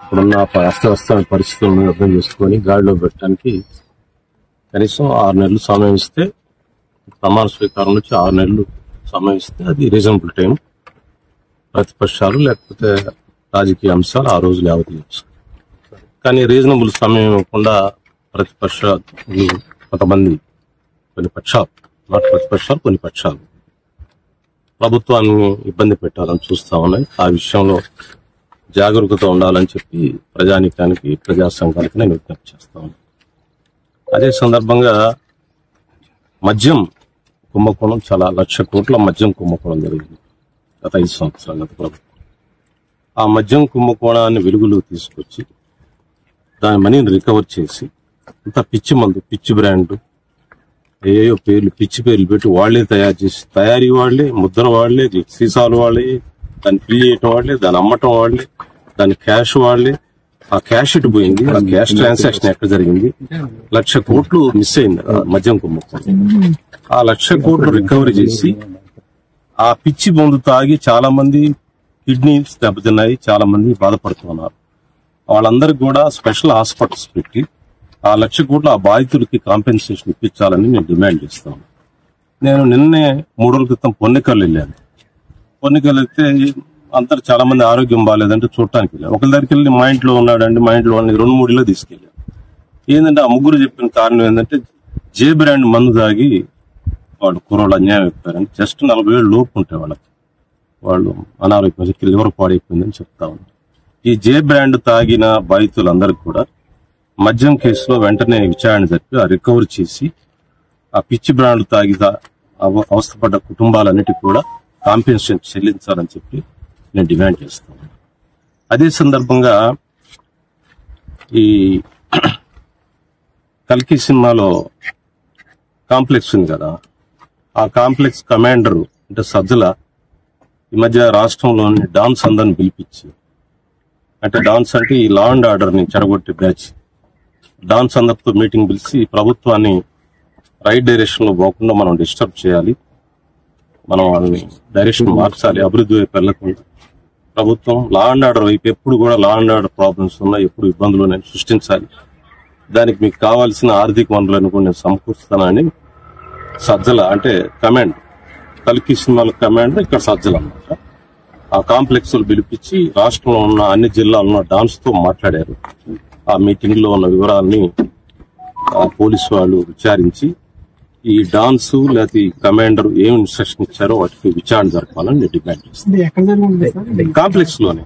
ఇప్పుడున్న అస్తవ్యస్తమైన పరిస్థితులను అర్థం చేసుకొని గాడిలో పెట్టడానికి కనీసం 6 నెలలు సమయం ఇస్తే, ప్రమాణ స్వీకారం నుంచి 6 నెలలు సమయం ఇస్తే అది రీజనబుల్ టైం. ప్రతిపక్షాలు లేకపోతే రాజకీయ అంశాలు ఆ రోజు లేవతీయచ్చు. కానీ రీజనబుల్ సమయం ఇవ్వకుండా ప్రతిపక్షాలు కొంతమంది, కొన్ని పక్షాలు, నాట్ ప్రతిపక్షాలు, కొన్ని పక్షాలు ప్రభుత్వాన్ని ఇబ్బంది పెట్టాలని చూస్తా ఉన్నాయి. ఆ విషయంలో జాగరూకత ఉండాలని చెప్పి ప్రజానీకానికి, ప్రజా సంఘానికి నేను విజ్ఞప్తి చేస్తా ఉన్నాను. అదే సందర్భంగా మద్యం కుంభకోణం, చాలా 1,00,000 కోట్ల మద్యం కుంభకోణం జరిగింది గత 5 సంవత్సరాలు గత ప్రభుత్వం. ఆ మద్యం కుంభకోణాన్ని వెలుగులోకి తీసుకొచ్చి దాని మనీని రికవర్ చేసి, అంత పిచ్చి మందు, పిచ్చి బ్రాండ్, ఏయో పేర్లు, పిచ్చి పేర్లు పెట్టి వాళ్లే తయారు చేసి, తయారీ వాళ్లే, ముద్ర వాళ్లే, సీసాలు వాళ్లే, దాన్ని ఫిల్ చేయటం వాళ్లే, దాన్ని అమ్మటం వాళ్లే, దాని క్యాష్ వాళ్లే. ఆ క్యాష్ ఇటు పోయింది. ఆ క్యాష్ ట్రాన్సాక్షన్ ఎక్కడ జరిగింది? 1,00,000 కోట్లు మిస్ అయింది మద్యం కుంభకోణం. ఆ 1,00,000 కోట్లు రికవరీ చేసి, ఆ పిచ్చి మందు తాగి చాలా మంది కిడ్నీస్ దెబ్బతిన్నాయి, చాలా మంది బాధపడుతున్నారు. వాళ్ళందరికీ కూడా స్పెషల్ హాస్పిటల్స్ పెట్టి ఆ 1,00,000 కోట్లు ఆ బాధితులకి కాంపెన్సేషన్ ఇప్పించాలని నేను డిమాండ్ చేస్తాను. నేను నిన్నే 3 రోజుల క్రితం పొన్నికల్లు వెళ్ళాను. పొన్నికల్లు వెళ్తే అందరు చాలా మంది ఆరోగ్యం బాగాలేదంటే చూడటానికి వెళ్ళాను. ఒకరి దగ్గరికి వెళ్ళి మా ఇంట్లో ఉన్నాడండి, మా ఇంట్లో 2-3 ఇళ్ళు తీసుకెళ్ళాను. ఏంటంటే ఆ ముగ్గురు చెప్పిన కారణం ఏంటంటే, జే బ్రాండ్ మందు తాగి వాళ్ళు కుర్రోళ్ళు అన్యాయం అయిపోయారని. జస్ట్ 40 ఏళ్ళు లోపు ఉంటే వాళ్ళకి, వాళ్ళు అనారోగ్యం, లివర్ పాడైపోయిందని చెప్తా ఉన్నారు. ఈ జే బ్రాండ్ తాగిన బాధితులందరికీ కూడా మద్యం కేసులో వెంటనే విచారణ జరిపి ఆ రికవరీ చేసి, ఆ పిచ్చి బ్రాండ్ తాగి అవస్థపడ్డ కుటుంబాలన్నిటికీ కూడా కాంపెన్సేషన్ చెల్లించాలని చెప్పి నేను డిమాండ్ చేస్తాను. అదే సందర్భంగా ఈ కల్కి సినిమాలో కాంప్లెక్స్ ఉంది కదా, ఆ కాంప్లెక్స్ కమాండర్ అంటే సజ్జల ఈ మధ్య రాష్ట్రంలోని డాన్స్ అందరిని పిలిపించి, అంటే డాన్స్ అంటే ఈ లా అండ్ ఆర్డర్ ని చెడగొట్టే బ్యాచ్, డాన్స్ అందరితో మీటింగ్ పిలిచి ప్రభుత్వాన్ని రైట్ డైరెక్షన్ లో పోకుండా మనం డిస్టర్బ్ చేయాలి, మనం వాళ్ళని డైరెక్షన్ మార్చాలి, అభివృద్ధి వైపు వెళ్లకుండా ప్రభుత్వం లా అండ్ ఆర్డర్ వైపు, ఎప్పుడు కూడా లా అండ్ ఆర్డర్ ప్రాబ్లమ్స్ ఉన్నాయి, ఎప్పుడు ఇబ్బందులు నేను సృష్టించాలి, దానికి మీకు కావాల్సిన ఆర్థిక వనరులను కూడా నేను సమకూరుస్తానని సజ్జల, అంటే కమాండ్, కల్కి సినిమాల కమాండ్ ఇక్కడ సజ్జల అన్నమాట, ఆ కాంప్లెక్స్ లో పిలిపించి రాష్ట్రంలో ఉన్న అన్ని జిల్లాల్లో డాన్స్ తో మాట్లాడారు. ఆ మీటింగ్ లో ఉన్న వివరాలని పోలీసు వాళ్ళు విచారించి ఈ డాన్స్ లేకపోతే ఈ కమాండర్ ఏం ఇన్స్ట్రక్షన్ ఇచ్చారో వాటికి విచారణ జరపాలని నేను డిమాండ్ చేస్తాను. కాంప్లెక్స్ లోనే